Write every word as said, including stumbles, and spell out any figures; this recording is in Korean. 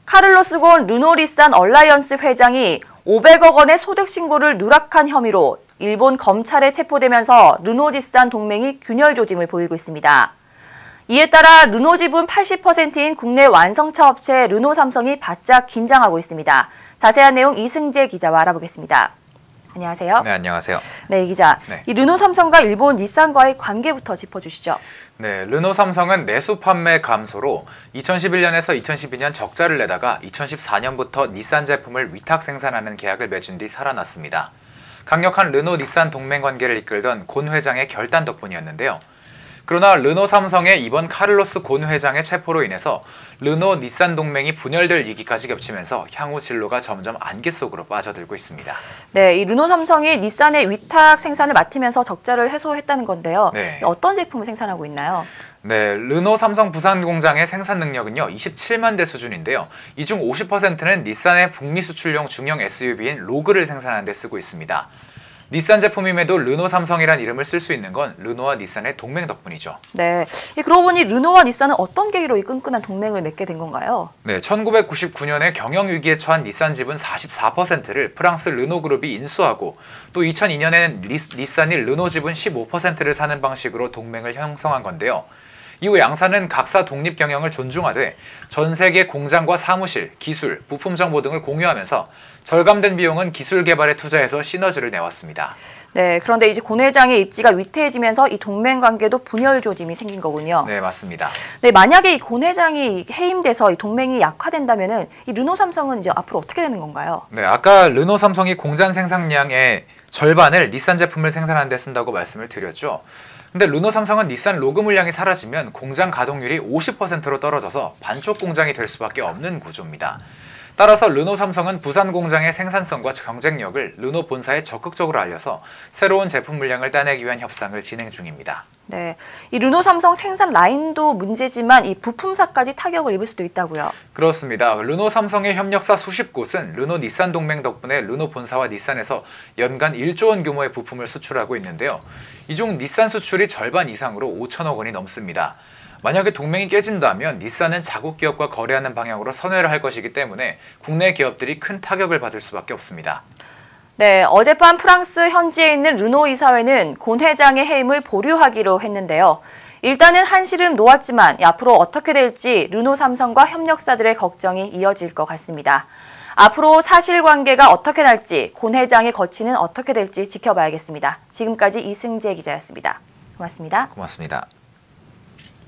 카를로스 곤 르노-닛산 얼라이언스 회장이 오백억 원의 소득 신고를 누락한 혐의로 일본 검찰에 체포되면서 르노-닛산 동맹이 균열 조짐을 보이고 있습니다. 이에 따라 르노 지분 팔십 퍼센트인 국내 완성차 업체 르노삼성이 바짝 긴장하고 있습니다. 자세한 내용 이승재 기자와 알아보겠습니다. 안녕하세요. 네, 안녕하세요. 네, 이 기자. 네. 이 르노삼성과 일본 닛산과의 관계부터 짚어주시죠. 네, 르노삼성은 내수 판매 감소로 이천십일 년에서 이천십이 년 적자를 내다가 이천십사 년부터 닛산 제품을 위탁 생산하는 계약을 맺은 뒤 살아났습니다. 강력한 르노-닛산 동맹 관계를 이끌던 곤 회장의 결단 덕분이었는데요. 그러나 르노삼성의 이번 카를로스 곤 회장의 체포로 인해서 르노-닛산 동맹이 분열될 위기까지 겹치면서 향후 진로가 점점 안개 속으로 빠져들고 있습니다. 네, 이 르노삼성이 닛산의 위탁 생산을 맡으면서 적자를 해소했다는 건데요. 네. 어떤 제품을 생산하고 있나요? 네, 르노삼성 부산 공장의 생산 능력은요 이십칠만 대 수준인데요. 이 중 오십 퍼센트는 닛산의 북미 수출용 중형 에스유브이인 로그를 생산하는 데 쓰고 있습니다. 닛산 제품임에도 르노삼성이란 이름을 쓸 수 있는 건 르노와 닛산의 동맹 덕분이죠. 네, 그러고 보니 르노와 닛산은 어떤 계기로 이 끈끈한 동맹을 맺게 된 건가요? 네, 천구백구십구 년에 경영 위기에 처한 닛산 지분 사십사 퍼센트를 프랑스 르노그룹이 인수하고 또 이천이 년에는 닛산이 르노 지분 십오 퍼센트를 사는 방식으로 동맹을 형성한 건데요. 이후 양사는 각사 독립 경영을 존중하되 전 세계 공장과 사무실, 기술, 부품 정보 등을 공유하면서 절감된 비용은 기술 개발에 투자해서 시너지를 내왔습니다. 네, 그런데 이제 곤 회장의 입지가 위태해지면서 이 동맹 관계도 분열 조짐이 생긴 거군요. 네, 맞습니다. 네, 만약에 이 곤 회장이 해임돼서 이 동맹이 약화된다면은 이 르노삼성은 이제 앞으로 어떻게 되는 건가요? 네, 아까 르노삼성이 공장 생산량의 절반을 닛산 제품을 생산하는 데 쓴다고 말씀을 드렸죠. 근데 르노삼성은 닛산 로그 물량이 사라지면 공장 가동률이 오십 퍼센트로 떨어져서 반쪽 공장이 될 수밖에 없는 구조입니다. 따라서 르노삼성은 부산 공장의 생산성과 경쟁력을 르노 본사에 적극적으로 알려서 새로운 제품 물량을 따내기 위한 협상을 진행 중입니다. 네, 이 르노삼성 생산 라인도 문제지만 이 부품사까지 타격을 입을 수도 있다고요? 그렇습니다. 르노삼성의 협력사 수십 곳은 르노-닛산 동맹 덕분에 르노 본사와 닛산에서 연간 일조 원 규모의 부품을 수출하고 있는데요. 이 중 닛산 수출이 절반 이상으로 오천억 원이 넘습니다. 만약에 동맹이 깨진다면 닛산은 자국 기업과 거래하는 방향으로 선회를 할 것이기 때문에 국내 기업들이 큰 타격을 받을 수밖에 없습니다. 네, 어젯밤 프랑스 현지에 있는 르노 이사회는 곤 회장의 해임을 보류하기로 했는데요. 일단은 한시름 놓았지만 앞으로 어떻게 될지 르노삼성과 협력사들의 걱정이 이어질 것 같습니다. 앞으로 사실관계가 어떻게 날지, 곤 회장의 거취는 어떻게 될지 지켜봐야겠습니다. 지금까지 이승재 기자였습니다. 고맙습니다. 고맙습니다.